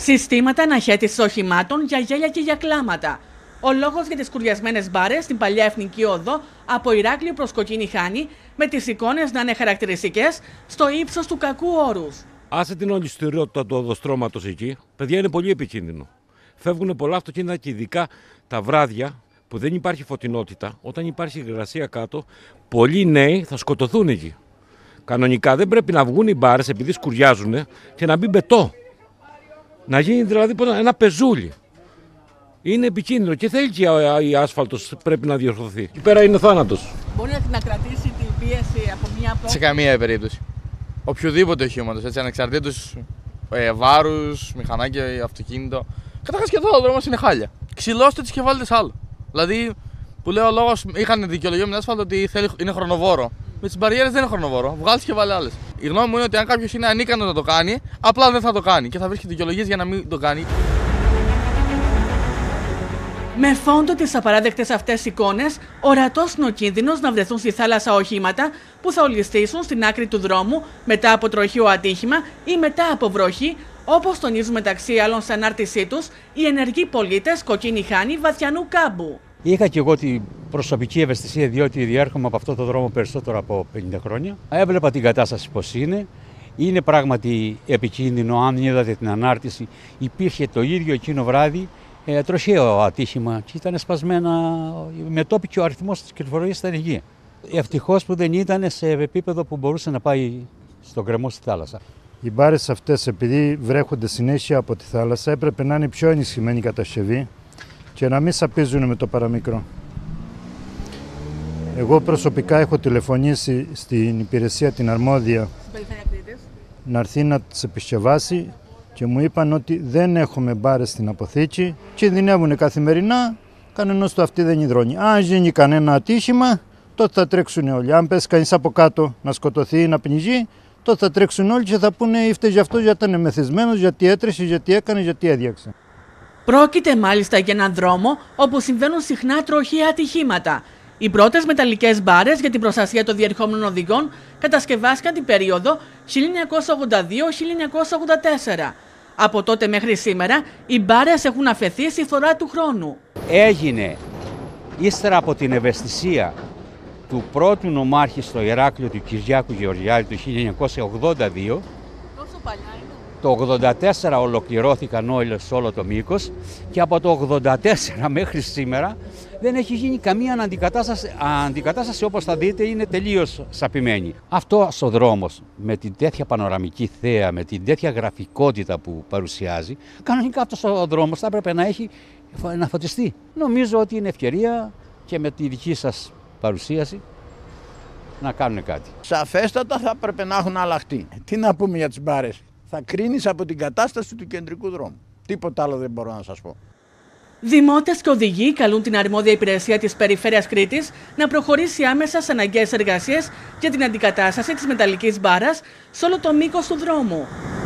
Συστήματα αναχέτησης οχημάτων για γέλια και για κλάματα. Ο λόγος για τις κουρδιασμένες μπάρες στην παλιά Εθνική Οδό από Ηράκλειο προς Κοκκίνη Χάνη, με τις εικόνες να είναι χαρακτηριστικές στο ύψος του κακού όρους. Άσε την όλη ιστοριότητα του οδοστρώματος εκεί, παιδιά, είναι πολύ επικίνδυνο. Φεύγουν πολλά αυτοκίνητα και ειδικά τα βράδια που δεν υπάρχει φωτεινότητα, όταν υπάρχει υγρασία κάτω, πολλοί νέοι θα σκοτωθούν εκεί. Κανονικά δεν πρέπει να βγουν οι μπάρες επειδή σκουριάζουν και να μπει μπετό. Να γίνει δηλαδή ένα πεζούλι. Είναι επικίνδυνο και θέλει και η άσφαλτος πρέπει να διορθωθεί. Εκεί πέρα είναι θάνατος. Μπορεί να κρατήσει την πίεση από μια πόλη. Σε καμία περίπτωση. Οποιοδήποτε οχήματος, έτσι, ανεξαρτήτως βάρους, μηχανάκια, αυτοκίνητο. Καταρχάς και εδώ ο δρόμος είναι χάλια. Ξυλώστε τις και βάλτε σ' άλλο. Δηλαδή, που λέω ο λόγος, είχαν δικαιολογία με την άσφαλτο ότι είναι χρονοβόρο. Με τις μπαριέρες δεν είναι χρονοβόρο. Βγάλτε και βάλε άλλες. Η γνώμη μου είναι ότι αν κάποιος είναι ανίκανος να το κάνει, απλά δεν θα το κάνει και θα βρίσκει δικαιολογίες για να μην το κάνει. Με φόντο τις απαράδεκτες αυτές εικόνες, ορατός είναι ο κίνδυνος να βρεθούν στη θάλασσα οχήματα που θα ολισθήσουν στην άκρη του δρόμου μετά από τροχαίο ατύχημα ή μετά από βροχή, όπως τονίζουν μεταξύ άλλων στην ανάρτησή τους οι ενεργοί πολίτες Κοκκίνη Χάνη Βαθιανού Κάμπου. Είχα και εγώ την προσωπική ευαισθησία, διότι διέρχομαι από αυτό το δρόμο περισσότερο από 50 χρόνια. Έβλεπα την κατάσταση πώς είναι. Είναι πράγματι επικίνδυνο. Αν είδατε την ανάρτηση, υπήρχε το ίδιο εκείνο βράδυ τροχαίο ατύχημα και ήταν σπασμένα με τόπικο αριθμός της κυκλοφορίας στην υγεία. Ευτυχώς που δεν ήταν σε επίπεδο που μπορούσε να πάει στον γκρεμό στη θάλασσα. Οι μπάρες αυτές, επειδή βρέχονται συνέχεια από τη θάλασσα, έπρεπε να είναι πιο ενισχυμένη κατασκευή και να μην σαπίζουν με το παραμικρό. Εγώ προσωπικά έχω τηλεφωνήσει στην υπηρεσία την αρμόδια να έρθει να τις επισκευάσει και μου είπαν ότι δεν έχουμε μπάρες στην αποθήκη, κινδυνεύουν καθημερινά, κανένας του αυτή δεν υδρώνει. Αν γίνει κανένα ατύχημα, τότε θα τρέξουν όλοι. Αν πέσει κανείς από κάτω να σκοτωθεί ή να πνιγεί, τότε θα τρέξουν όλοι και θα πούνε ήρθε γι' αυτό, γιατί ήταν μεθυσμένος, γιατί έτρεσε, γιατί έκανε, γιατί έδιαξε. Πρόκειται μάλιστα για έναν δρόμο όπου συμβαίνουν συχνά τροχαία ατυχήματα. Οι πρώτες μεταλλικές μπάρες για την προστασία των διερχόμενων οδηγών κατασκευάστηκαν την περίοδο 1982-1984. Από τότε μέχρι σήμερα, οι μπάρες έχουν αφαιθεί στη φθορά του χρόνου. Έγινε ύστερα από την ευαισθησία του πρώτου νομάρχη στο Ηράκλειο του Κυριάκου Γεωργιάδη του 1982. Τόσο παλιά είναι. Το 1984 ολοκληρώθηκαν όλες όλο το μήκος και από το 1984 μέχρι σήμερα δεν έχει γίνει καμία αντικατάσταση, όπως θα δείτε είναι τελείως σαπημένη. Αυτός ο δρόμος με την τέτοια πανοραμική θέα, με την τέτοια γραφικότητα που παρουσιάζει, κανονικά αυτός ο δρόμος θα έπρεπε να φωτιστεί. Νομίζω ότι είναι ευκαιρία και με τη δική σας παρουσίαση να κάνουν κάτι. Σαφέστατα θα έπρεπε να έχουν αλλάχτεί. Τι να πούμε για τις μπάρες. Θα κρίνεις από την κατάσταση του κεντρικού δρόμου. Τίποτα άλλο δεν μπορώ να σας πω. Δημότες και οδηγοί καλούν την αρμόδια υπηρεσία της Περιφέρειας Κρήτης να προχωρήσει άμεσα σε αναγκαίες εργασίες για την αντικατάσταση της μεταλλικής μπάρας σε όλο το μήκος του δρόμου.